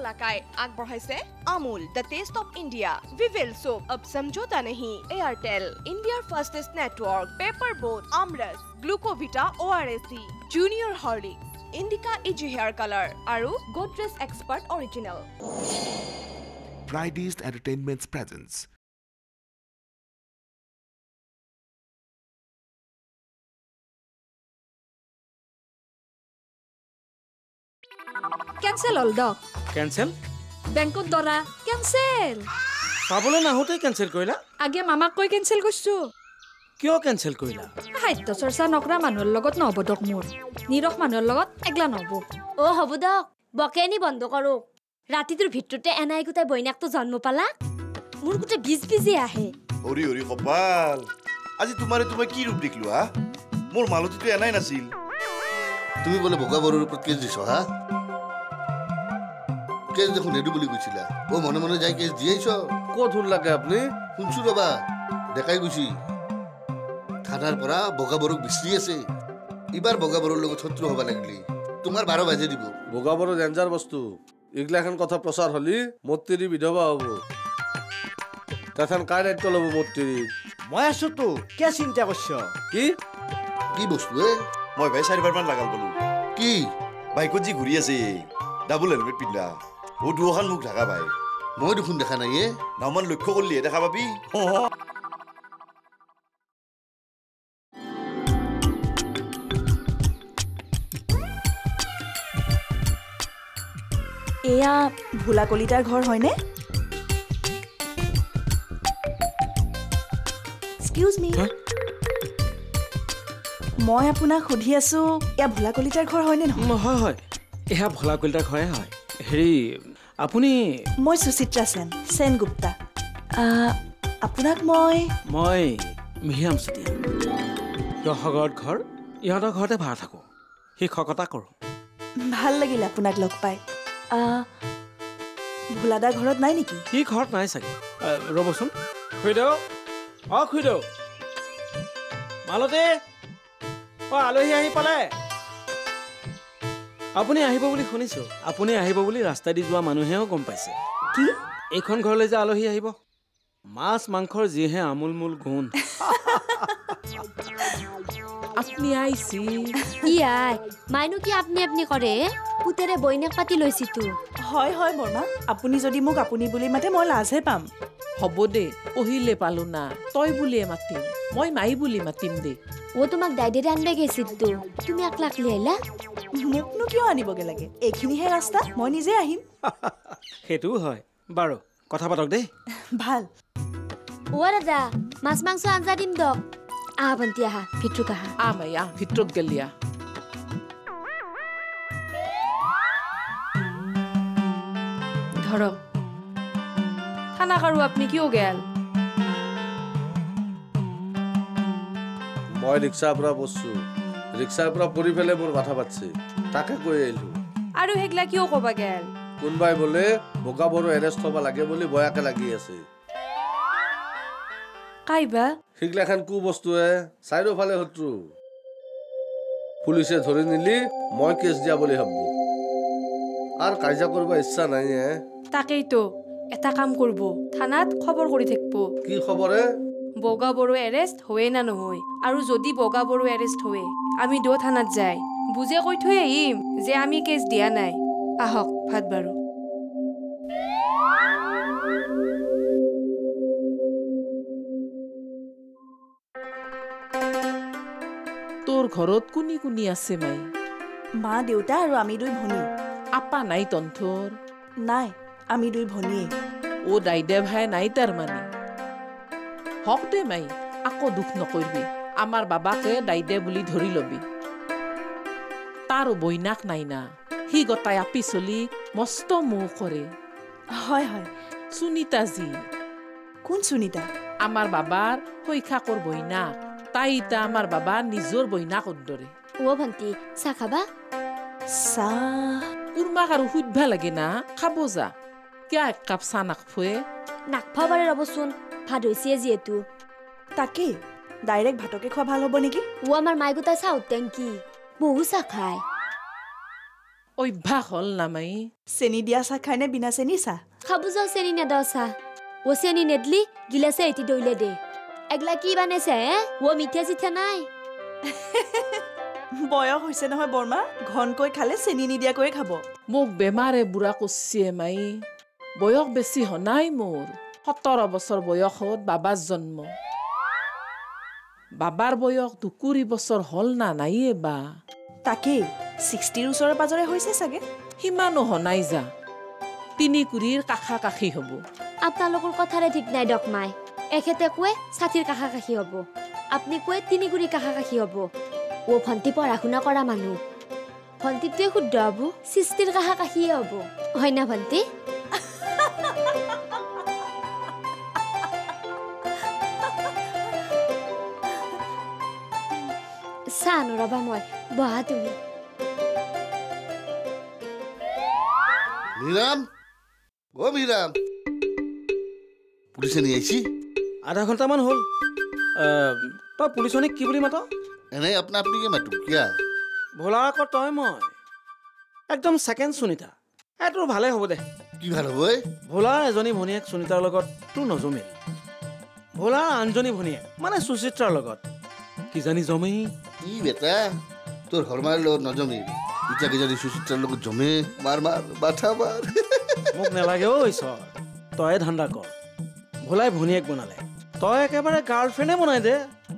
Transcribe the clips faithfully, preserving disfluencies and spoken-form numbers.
কলাকাই আগবঢ়াইছে Amul the taste of India Vivel soap अब समझौता नहीं Airtel India fastest network paper boat Aamras Glucovita ओआरएसी junior Horlicks Indica easy hair colour आरु Godrej expert original Fridays Entertainment's presence. Cancel all dog. Cancel? Bankot dora cancel. Sabole na hote cancel koila? Age mama koi cancel koisu. Kyo cancel koila? Haitto sorsa nokra manor logot nobo dok mur. Nirok manor logot egla nobo. O hobo dok. Bokeni bondo karo. Rati tur bhitrute enai gutai boinak to janmo pala. Mur gute biz bizi ahe. Ori ori khopal. Aji tumare tumai ki rup deklu ha? Mor maloti to enai nasil. তুমি বলে বোকা বড়র উপর case দিছো হ্যাঁ case দেখুন এডু বলি কইছিলা ও মনে মনে যাই কেস দিয়েছো কত লাগে আপনি শুনছু বাবা দেখাই গুছি থানার পরা বোকা বড়ক বিছরি আছে এবার বোকা বড়র লগে শত্রু হবা লাগলি তোমার বারো বাজে দিব বোকা বড় ডেঞ্জার বস্তু এগুলা এখন কথা প্রচার হলি মত্তিরি বিধবা হব তখন কার দায়িত্ব লব মত্তিরি মই আছো তো কে চিন্তা করছ কি কি বস্তু এ মই ভাই চাৰিবাৰ মান লাগাল বলো কি বাইকত জি ঘূৰি আছে ডাবল হেলমেট পিন্ধা ও দুখন মুখ ঢাকা ভাই মই দেখোন দেখা নাই এ নামান লক্ষ্য কৰিলে দেখা পাবি এয়া ভোলা কলিতাৰ ঘৰ হয়নে এক্সকিউজ মি মই আপোনাক সুধি আছো এয়া ভোলা কলিতাৰ ঘৰ হয়নে নহয় হয় হয় এয়া ভোলা কলিতাৰ ঘৰে হয় হেৰি আপুনি মই সুচিত্ৰা সেন সেন গুপ্তা আপোনাক মই মই মিহিৰাম চুতীয়া ৰহগড়ত ঘৰ ইহঁতৰ ঘৰতে ভাড়া থাকোঁ শিক্ষকতা কৰোঁ ভাল লাগিল আপোনাক লগ পাই ভোলাদা ঘৰত নাই নেকি সি ঘৰত নাই চাগে ৰ'বচোন খুইদেউ অঁ খুইদেউ মালতী অ আলহী আহি পালে আপুনি আহিব বুলি শুনিছো আপুনি আহিব বুলি ৰাস্তা দি যোৱা মানুহেও গম পাইছে কি এইখন ঘৰলৈ যে আলহী আহিব মাছ মাংসৰ যিহে আমুল মূল গুণ আপনি আইছি ই আই মাইনু কি আপনি আপনি কৰে পুতেৰে বইনাক পাতি লৈছি তো হয় হয় বৰ্মা আপুনি যদি মোক আপুনি বুলি মাতে মই লাজহে পাম হ'ব দে পহিলে পালো না তই বুলিয়ে মাতিম মই মাই বুলি মাতিম দে ও তোমাক দাইদেৰে আনবা গৈছিল তো তুমি আকলা আকলি আহিলা মোকনো কিয় আনিবগে লাগে এইখিনিহে ৰাস্তা মই নিজে আহিম সেইটোও হয় বাৰু কথা পাতক দেই ভাল ও ৰাজা মাছ মাংস আঞ্জা দিম দক আহা ভণ্টি আহা ভিতৰত আহা আমাই আহ ভিতৰত গেলিয়া ধৰক থানা কাৰো আপনি কিয় গেল মই ৰিক্সাৰ পৰা বসছো ৰিক্সাৰ পৰা পৰি ফেলে মোৰ মাথা পাচ্ছে তাকে কৈ আহিলো আৰু হেগলা কিয় কবা গেল কোনবাই বলে বোকা বড় এৰেষ্ট হবা লাগে বুলি বয়াকে লাগি আছে কাইবা হিগলাখান কু বস্তুৱে চাৰিওফালে শত্ৰু পুলিচে ধৰি নিলি মই কেছ দিয়া বুলি ভাববো আৰু কাজিয়া কৰিব ইচ্ছা নাই তাকেইতো এটা কাম কৰিব থানাত খবৰ কৰি থাকিব কি খবৰে বগা বড়ো এৰেষ্ট হয় না নহয় আৰু যদি বগা বড়ো এৰেষ্ট হয় আমি দো থানাত যাই বুজে কৈ থৈ আহিম যে আমি কেছ দিয়া নাই আহক ভাত বাৰু তোৰ ঘৰত কোনি কোনি আছে মাই মা দেউতা আৰু আমি দুই ভনী আপা নাই তন্থৰ নাই আমি দুই ভনীয়ে ও দাইদে ভাই নাই তাৰ মানে হক দে মাই আকৌ দুখ নকৰিবি আমাৰ বাবাকে দাইদে বুলি ধৰি লবি তাৰো বইনাক নাই না সি গতাই আপি চলি মস্ত মোহ কৰে হয় হয় সুনিতাজি কোন সুনিতা আমাৰ বাবাৰ হৈখাকৰ বইনাক তাই ইতা আমাৰ বাবা নিজৰ বইনাকৰ দৰে ও ভণ্টি চাহ খাবা চাহ কুৰমাক আৰু সুধবা লাগে না খাব যা কিয় এক কাপ চাহ নাখফুৱে নাখফা পাৰে ৰবচোন ভাত হৈছে যিহেতু তাকে ডাইৰেক্ট ভাতকে খোৱা ভাল হ'ব নেকি ও আমাৰ মাই গোটাই চাহ টেংকি বহু চাহ খায় অভ্যাস হ'ল না মাই চেনি দিয়া চাহ খাই নে বিনা চেনি চাহ খাবো যাও চেনি নেদাও চাহ ও চেনি নেদলি গিলাসে এটি দইলে দে এগলা কি বানাইছে হে ও মিঠা চিঠা নাই বয়স হৈছে নহয় বৰ্মা ঘনকৈ খালে চেনি নিদিয়াকৈ খাব মোক বেমাৰে বুঢ়া কৰিছে মাই বয়স বেছি হ নাই মোৰ সতৰ বছৰ বয়সত বাবাৰ জন্ম বাবাৰ বয়স দুকুৰি বছৰ হ'ল না নাইয়ে বা তাকেই ছিক্সটিৰ ওচৰে পাজৰে হৈছে চাগে সিমানো হ নাই যা তিনি কুৰিৰ কাষা কাষি হ'ব আপোনালোকৰ কথাৰে ঠিক নাই দক মাই এখেতে কয় ষাঠিৰ কাষা কাষি হ'ব আপুনি কয় তিনি কুৰি কাষা কাষি হ'ব ও ভণ্টি পঢ়া শুনা কৰা মানুহ ভণ্টিটোৱে শুদ্ধ হ'ব সৃষ্টিৰ কাষা কাষিয়ে হ'ব হয় না ভণ্টি চানো ৰবা মই বহা তুমি মিৰাম ও মিৰাম পুলিচে নিয়ে আইছি আধা ঘণ্টামান হ'ল তই পুলিচনীক কি বুলি মাত এনেই আপনা আপনিকে মাতো কিয়া ভোলাৰ আকৌ তই মই একদম ছেকেণ্ড সুনিতা এই তোৰ ভালে হ'ব দে কি ভাল হ'ব এই ভোলাৰ এজনী ভনীয়েক সুনিতাৰ লগত তোৰ নজমিল ভোলাৰ আনজনী ভনীয়েক মানে সুচিত্ৰাৰ লগত কিজানি জমেই ই বেটা তোৰ হৰমাৰ লগত নজমিল এতিয়া কিজানি সুচিত্ৰাৰ লগত জমে মাৰ মাৰ বাঠা মাৰ মোক নেলাগে ঐ ঈশ্বৰ তই ধান্দা কৰ ভোলাই ভনীয়েক বনালে তই একেবাৰে গাৰ্লফ্ৰেণ্ডে বনাই দে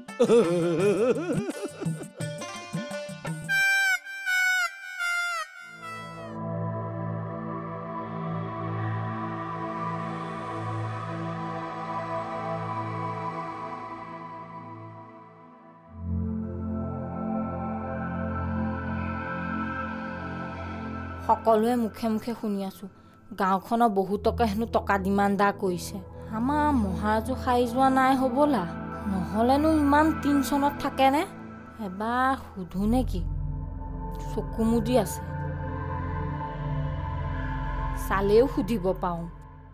সকলোৱে মুখে মুখে শুনি আছো গাঁওখনৰ বহুতকে হেনো টকা ডিমাণ্ডা কৰিছে আমাৰ মহাৰাজো খাই যোৱা নাই হ'বলা নহ'লেনো ইমান টেনচনত থাকেনে এবাৰ সুধো নেকি চকু মুদি আছে চালেও সুধিব পাওঁ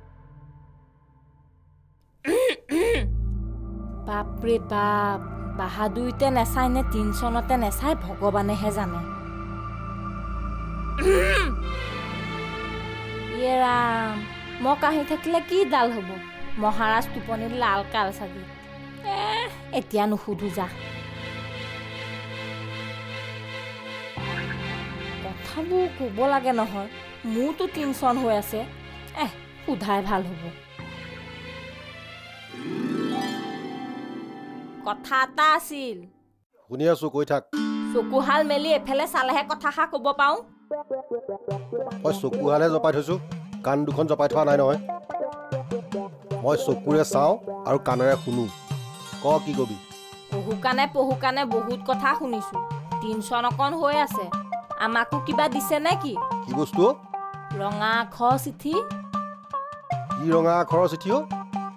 বাপৰে বাপ বাহাদুৰিতে নেচাই নে টেনচনতে নেচাই ভগৱানেহে জানে ইয়ে ৰাম মই কাহি থাকিলে কি ডাল হ'ব মহাৰাজ টোপনিত লাল কাল চাগে এতিয়া নুসুধো যা কথাবোৰ ক'ব লাগে নহয় মোৰতো টেনচন হৈ আছে এহ সোধাই ভাল হ'ব কথা এটা আছিল শুনি আছো কৈ থাক চকুহাল মেলি এফালে চালেহে কথাষাৰ ক'ব পাওঁ মই চকুহালে জপাই থৈছো কাণ দুখন জপাই থোৱা নাই নহয় মই চকুৰে চাওঁ আৰু কাণেৰে শুনো ক কি কবি পহু কাণে পহু কাণে বহুত কথা শুনিছো টেনচন অকণ হৈ আছে আমাকো কিবা দিছে নে কি কি বস্তু ৰঙা আখৰ চিঠি কি ৰঙা আখৰৰ চিঠি অ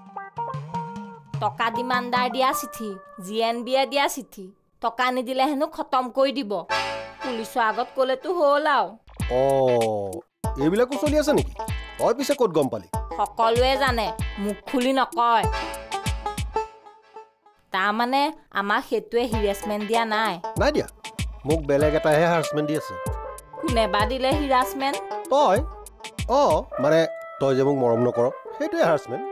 টকা ডিমাণ্ডাৰ দিয়া চিঠি জি এন বিয়ে দিয়া চিঠি টকা নিদিলে হেনো খতম কৰি দিব পুলিচৰ আগত ক'লেতো হ'ল আৰু অ এইবিলাকো চলি আছে নেকি তই পিছে ক'ত গম পালি সকলোৱে জানে মুখ খুলি নকয় তাৰমানে আমাক সেইটোৱে হিৰাছমেণ্ট দিয়া নাই নাই দিয়া মোক বেলেগ এটাহে হাৰাছমেণ্ট দি আছে কোনে বা দিলে হিৰাছমেণ্ট তই অ মানে তই যে মোক মৰম নকৰ সেইটোৱে হাৰাছমেণ্ট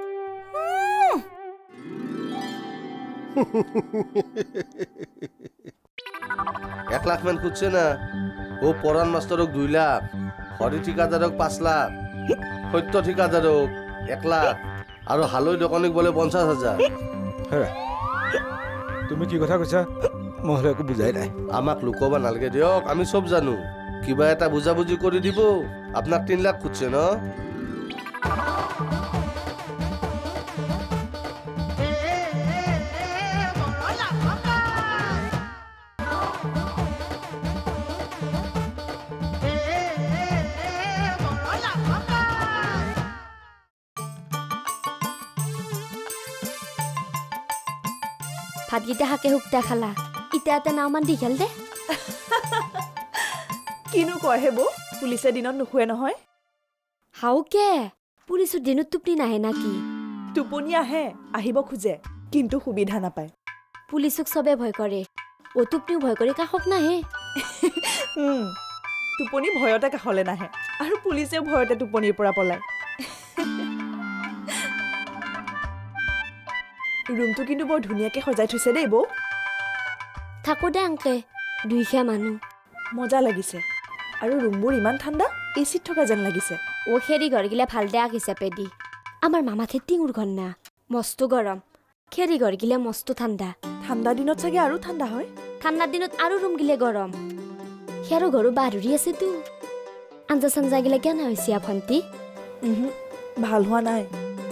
এক লাখ মান খুঁজছে না ও পরাণ মাস্টারক দুই লাখ হরি ঠিকাদারক পাঁচ লাখ সত্য ঠিকাদারক এক লাখ আর হালই দোকানিক বলে পঞ্চাশ হাজার তুমি কি কথা কৈছা মই একো বুজাই নাই আমাক লুকবা নালাগে দিয়ক আমি সব জানো কিবা এটা বুঝাবুঝি করে দিব আপনার তিন লাখ খুঁজছে না ভাতকেইটা শাকে শুকটা খালা ইটা এটা নাওমান দীঘল দে কিনো কয় হেবো পুলিচে দিনত নুশুৱে নহয় হাউকে পুলিচৰ দিনত টোপনি নাহে নাকি টোপনি আহে আহিব খোজে কিন্তু সুবিধা নাপায় পুলিচক চবে ভয় কৰে ও টোপনিও ভয় কৰে কাষক নাহে টোপনি ভয়তে কাষলৈ নাহে আৰু পুলিচেও ভয়তে টোপনিৰ পৰা পলায় ৰুমটো কিন্তু বৰ ধুনীয়াকৈ সজাই থৈছে দেই বৌ থাকো দে আংকে দুইখীয়া মানুহ মজা লাগিছে আৰু ৰুমবোৰ ইমান ঠাণ্ডা এচিত থকা যেন লাগিছে ও খেৰি ঘৰ গিলা ভাল দে আঁকিছে পেদি আমাৰ মামাথে টিঙুৰ ঘৰ না মস্ত গৰম খেৰি ঘৰ গিলা মস্ত ঠাণ্ডা ঠাণ্ডা দিনত চাগে আৰু ঠাণ্ডা হয় ঠাণ্ডা দিনত আৰু ৰুম গিলে গৰম খেৰো ঘৰো বাহুৰি আছে তো আঞ্জা চাঞ্জা গিলা কেনে হৈছে ভণ্টি ভাল হোৱা নাই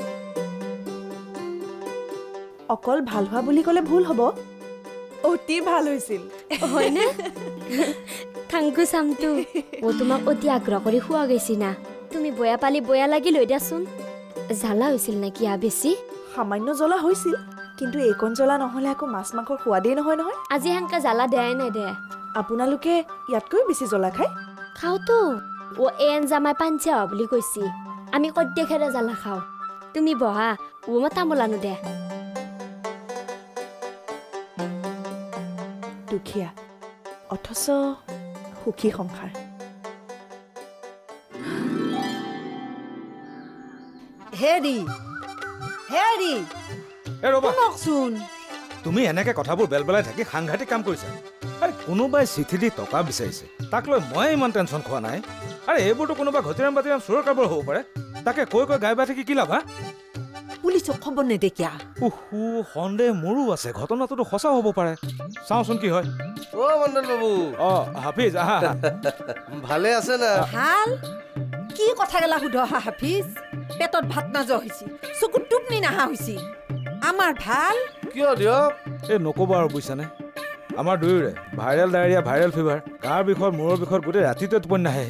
অকল ভাল হোৱা বুলি ক'লে ভুল হ'ব অতি ভাল হৈছিল হয়নে থাংকু চামটো ও তোমাক অতি আগ্ৰহ কৰি খোৱা গৈছি না তুমি বয়া পালি বয়া লাগি লৈ দিয়াচোন জ্বালা হৈছিল নেকি আ বেছি সামান্য জ্বলা হৈছিল কিন্তু এইকণ জ্বলা নহ'লে আকৌ মাছ মাংসৰ সোৱাদেই নহয় নহয় আজি সেনেকা জ্বালা দেয়াই নাই দে আপোনালোকে ইয়াতকৈ বেছি জ্বলা খায় খাওঁতো ও এ আঞ্জামাই পাঞ্চা হোৱা বুলি কৈছি আমি কদ্যেখেৰে জ্বালা খাওঁ তুমি বহা ও মই তামোল আনো দে দুখীয়া অথচ সুখী সংসাৰ হেৰি হেৰি শুনকচোন তুমি এনেকে কথাবোৰ বেলবেলাই থাকি সাংঘাতিক কাম কৰিছা আৰে কোনোবাই চিঠি দি টকা বিচাৰিছে তাক লৈ মই ইমান টেনশ্যন খোৱা নাই আৰে এইবোৰতো কোনোবা ঘটিৰাম বাতিৰাম চোৰৰ কাৰোবাৰ হ'ব পাৰে তাকে কৈ কৈ গাই বাই থাকি কি লাভ হা পুলিচক খবৰ নেদে কিয়া উহু সন্দেহ মোৰো আছে ঘটনাটোতো সঁচা হ'ব পাৰে চাওঁচোন কি হয় অ মণ্ডল বাবু অ হাফিজ আহা ভালে আছে না ভাল কি কথা গেলা সুধ হা হাফিজ পেটত ভাত নাযোৱা হৈছে চকুত টোপনি নাহা হৈছে আমাৰ ভাল কিয় দিয়ক এই নক'ব আৰু বুজিছানে আমাৰ দুয়োৰে ভাইৰেল ডায়েৰিয়া ভাইৰেল ফিভাৰ গাৰ বিষত মূৰৰ বিষত গোটেই ৰাতিটোৱে টোপনি নাহে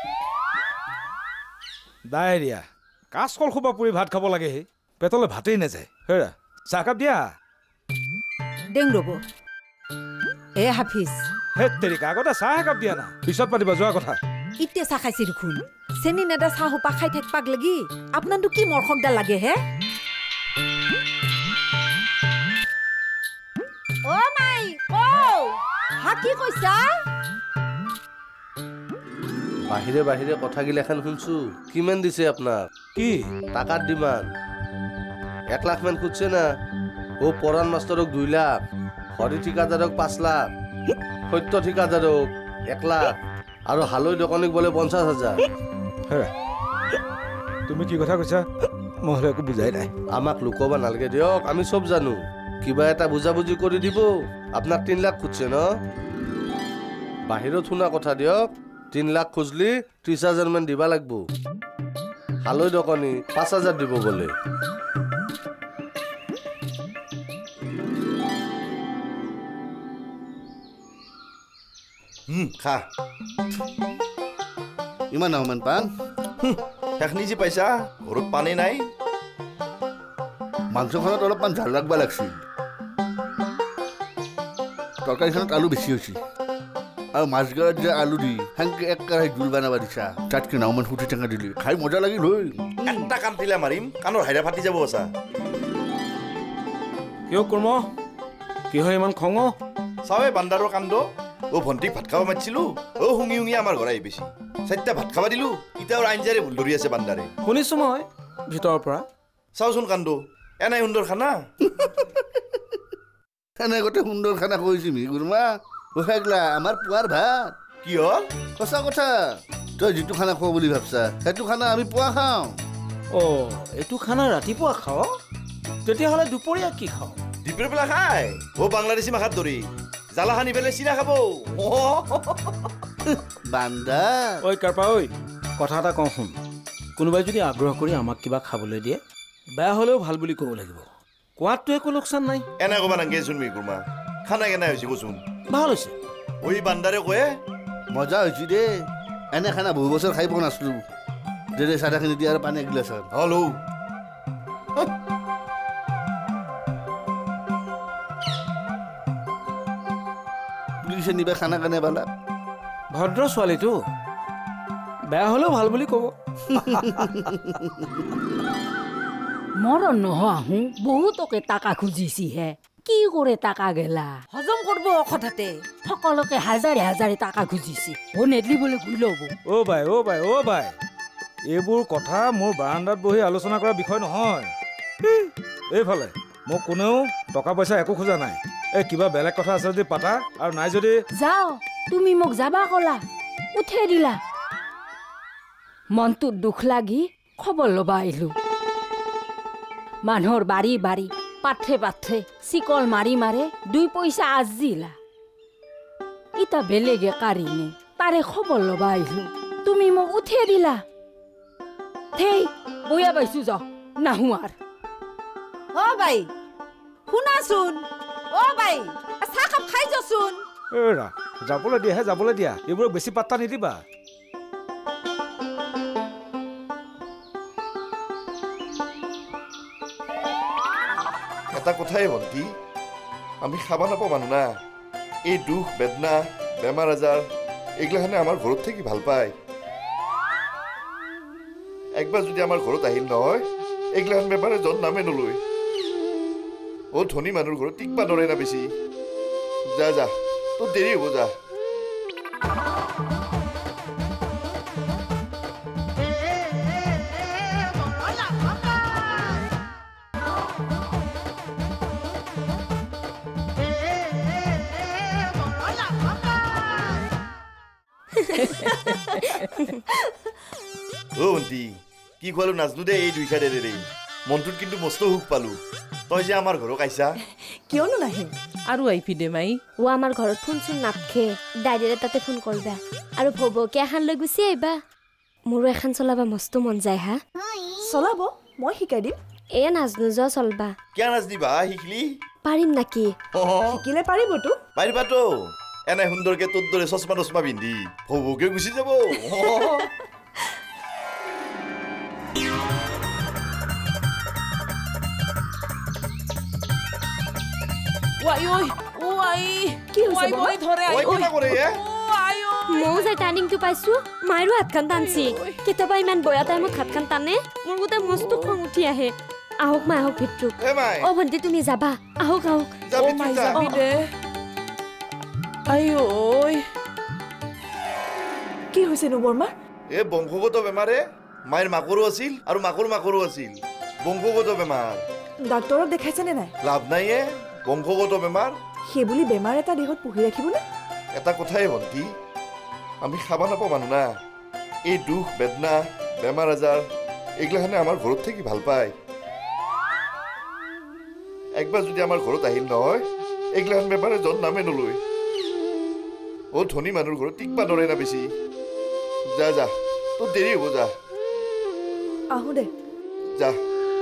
ডায়েৰিয়া কাচকল খোপা পুৰি ভাত খাব লাগে পেটলৈ ভাতেই নাযায় হেৰা চাহকাপ দিয়া দেং ৰ'ব এ হাফিজ হেত তেৰিকা আগতে চাহ একাপ দিয়া না পিছত পাতিবা যোৱা কথা ইতে চাহ খাইছে দেখোন চেনি নেদা চাহ সোপা খাই থাকিবাক লাগি আপোনাৰতো কি মৰখকডাল লাগে হে অ মাই ও হা কি কৈছা বাহিৰে বাহিৰে কথাগিলাখান শুনছো কিমান দিছে আপোনাক কি টাকাৰ ডিমাণ্ড এক লাখ মান খুঁজছে না ও পৰাণ মাষ্টৰক দুই লাখ হৰি ঠিকাদাৰক পাঁচ লাখ সত্য ঠিকাদাৰক এক লাখ আৰু হালৈ দোকানীক বোলে পঞ্চাছ হাজাৰ তুমি কি কথা কৈছা মই একো বুজাই নাই আমাক লুকাব নালাগে দিয়ক আমি চব জানো কিবা এটা বুজাবুজি কৰি দিব আপোনাক তিন লাখ খুঁজছে ন বাহিৰত শুনা কথা দিয়ক তিন লাখ খুঁজলি ত্ৰিছ হাজাৰ মান দিবা লাগব হালৈ দোকানী পাঁচ হাজাৰ দিব বোলে খা ইমান নহমান পাণ সেইখিনি যি পাইছা ঘৰত পানী নাই মাংসখনত অলপমান ঝাল ৰাখবা লাগছিল তৰকাৰীখনত আলু বেছি হৈছে আৰু মাছগড়ত যে আলু দি সেনেকে এক কেৰাহী জোল বনাবা দিছা তাতকে নাওমান ফুটি টেঙা দিলি খাই মজা লাগিল হৈ এটা কাম দিলে মাৰিম কাণৰ হাইৰা ফাটি যাব আছা কিয় কৰ্ম কি হয় ইমান খং চাৱে বান্দাৰৰ কাণ্ড অ ভণ্টিক ভাত খাব মাতিছিলো অ শুঙি শুঙি আমাৰ ঘৰ আহি বেছি চাৰিটা ভাত খাব দিলো ইটাৰ আঞ্জাৰে ভুল ধৰি আছে বান্দাৰে শুনিছো মই ভিতৰৰ পৰা চাওচোন কাণ্ড এনাই সুন্দৰ খানা এনে গোটেই সুন্দৰ খানা কৈছি মি গুৰমা ওখাগলা আমাৰ পুৱাৰ ভাত কি হ'ল সঁচা কথা তই যিটো খানা খোৱা বুলি ভাবছা সেইটো খানা আমি পুৱা খাওঁ অ এইটো খানা ৰাতিপুৱা খাওঁ তেতিয়াহ'লে দুপৰীয়া কি খাওঁ দুপৰীয়া পেলা খাই অ বাংলাদেশী মাখাত ধৰি জ্বালা সানি পেলাই চিৰা খাব বান্দা ঐ কাৰ্পা ঐ কথা এটা কওঁ শুন কোনোবাই যদি আগ্ৰহ কৰি আমাক কিবা খাবলৈ দিয়ে বেয়া হ'লেও ভাল বুলি ক'ব লাগিব কোৱাতটো একো লোকচান নাই এনে ক'বা নাংগেচোন মি কুৰ্মা খানা কেনে হৈছে কচোন ভাল হৈছে ঐ বান্দাৰে কয়ে মজা হৈছে দে এনে খানা বহু বছৰ খাই পোৱা নাছিলো দে দে চাদাখিনি দিয়া আৰু পানী এগিলাচ হেল্ল' পুলিচে নিবা খানা কাৰণে পালা ভদ্ৰ ছোৱালীটো বেয়া হ'লেও ভাল বুলি ক'ব মৰণ নহয় আহোঁ বহুতকে টাকা খুজিছিহে কি করে টাকা গেলা হজম করব কথাতে সকলোকে হাজারে হাজারে টাকা খুজিছে ও নেদলি বলে ঘুৰি ল'ব অ ভাই অ ভাই অ ভাই এইবোৰ কথা মোৰ বাৰান্দাত বহি আলোচনা কৰা বিষয় নহয় এইফালে মোক কোনেও টকা পইচা একো খোজা নাই এই কিবা বেলেগ কথা আছে যদি পাতা আৰু নাই যদি যাও তুমি মোক যাবা কলা উঠে দিলা মনটোত দুখ লাগি খবৰ ল'বা আহিলো মানুহৰ বাৰী বাৰী পাথে পাথে চিকল মাৰি মাৰে দুই পইচা আজিলা ইটা বেলেগে কাৰিনে তাৰে খবৰ ল'বা আহিলো তুমি মোক উঠে দিলা থেই বয়া পাইছো যাও নাহো আৰ অ বাই শুনাচোন অ বাই চাহ কাপ খাই যাচোন এৰা যাবলৈ দিয়াহে যাবলৈ দিয়া এইবোৰ বেছি পাত্তা নিদিবা এটা কথাই ভণ্টি আমি খাব নাপাওঁ মানুহ না এই দুখ বেদনা বেমাৰ আজাৰ এইগিলাখানে আমাৰ ঘৰত থাকি ভাল পায় একবাৰ যদি আমাৰ ঘৰত আহিল নহয় এইগিলাখান বেমাৰে জন নামে নলয় অ ধনী মানুহৰ ঘৰত টিকবা নৰে না বেছি যা যা তোৰ দেৰি হ'ব যা অ ভণ্টি কি খোৱালো নাজনো দে এই দুই খাই দে দে মনটোত কিন্তু মস্ত সুখ পালো তই যে আমাৰ ঘৰক আইছা কিয়নো নাহিম আৰু আইপি দে মাই ও আমাৰ ঘৰত ফোন চোন নাথকে ডাইৰেক্ট তাতে ফোন কৰিবা আৰু ভবকে এখন লৈ গুচি আহিবা মোৰো এখন চলাবা মস্ত মন যায় হা চলাব মই শিকাই দিম এ নাজনো যোৱা চলবা কিয় নাজনিবা শিকলি পাৰিম নাকি শিকিলে পাৰিবতো পাৰিবাতো এনে সুন্দৰকে তোৰ দৰে চচমা টচমা পিন্ধি ভবকে গুচি যাব ওয়াই ওই ওয়াই কি হৈছে ওয়াই ওই ধরে আই ওই কি কৰে এ মই যে টাৰ্ণিংটো পাইছো মাইৰো হাতখন টানছি কেতিয়াবা ইমান বয়া টাইমত হাতখন টানে মোৰ গোটেই মস্ত খং উঠি আহে আহক মাই আহক ভিতৰত এ মাই অ ভণ্টি তুমি যাবা আহক আহক ও মাই যাবি দে আই ওই কি হৈছে নো বৰ্মা এ বংশগত বেমাৰে মাইৰ মাকৰো আছিল আৰু মাকৰ মাকৰো আছিল বংশগত বেমাৰ ডাক্তৰক দেখাইছেনে নাই লাভ নাই এ বংশগত বেমাৰ সেইবুলি বেমাৰ এটা দেহত পুহি ৰাখিবনে এটা কথাই ভণ্টি আমি খাব নাপাওঁ মানুহ না এই দুখ বেদনা বেমাৰ আজাৰ এইগিলাখানে আমাৰ ঘৰত থাকি ভাল পায় একবাৰ যদি আমাৰ ঘৰত আহিল নহয় এইগিলাখান বেমাৰে জন নামে নলয় অ ধনী মানুহৰ ঘৰত টিকবা নৰে না বেছি যা যা তোৰ দেৰি হ'ব যা আহো দে যা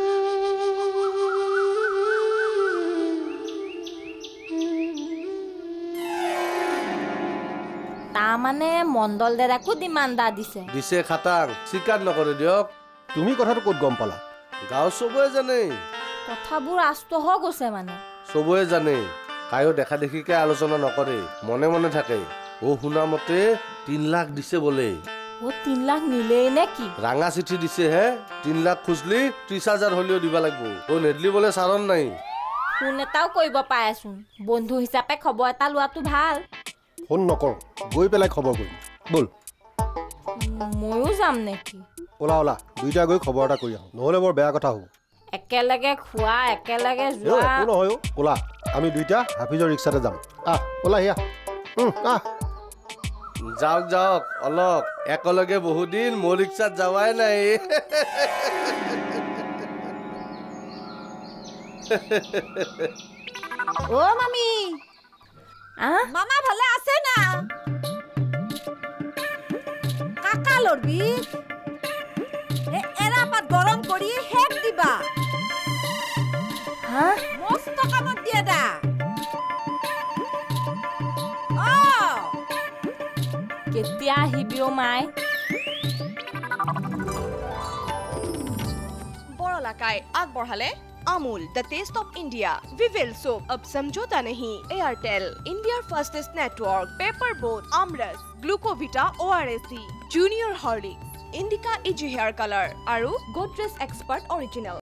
তাৰমানে মণ্ডল দাদাকো ডিমাণ্ড দিছে দিছে খাটাং স্বীকাৰ নকৰে দিয়ক তুমি কথাটো ক'ত গম পালা গাঁও চবৰে জানে কথাবোৰ আস্ত হৈ গৈছে মানে চবৰে জানে কায়ো দেখা দেখিকে আলোচনা নকৰে মনে মনে থাকে ও শুনা মতে তিন লাখ দিছে বোলে ও তিন লাখ নিলেই নে কি ৰাঙা চিঠি দিছে হে তিন লাখ খুজলি ত্ৰিশ হাজাৰ হলেও দিব লাগিব ও নেদলি বোলে চাৰণ নাই ফোন এটাও কৰিব পাৰেচোন বন্ধু হিচাপে খবৰ এটা লোৱাটো ভাল ফোন নকৰোঁ গৈ পেলাই খবৰ কৰিম ব'ল ময়ো যাম নেকি ওলা ওলা দুইটা গৈ খবৰ এটা কৰি আহোঁ নহ'লে বৰ বেয়া কথা হ'ব একেলগে খোৱা একেলগে একো যোৱা নহয় ওলা আমি দুইটা হাফিজৰ ৰিক্সাতে যাম আহ ওলা হিয়া আহ যাওক যাওক অলক একেলগে বহুদিন মোৰ ৰিক্সাত যাৱাই নাই ও মামি আহ মামা ভালে আছে না কাকা লৰবি এ এৰা পাত গৰম কৰি হেক দিবা হা মস্ত কামত দিয়ে দা অ কেতিয়া আহিবি অ মাই Borola काय আগবঢ়ালে Amul the taste of India Vivel soap अब समझौता नहीं Airtel India fastest network paper boat Aamras Glucovita ओआरएसी junior Horlicks Indica easy hair colour और गोदरेज एक्सपर्ट ओरिजिनल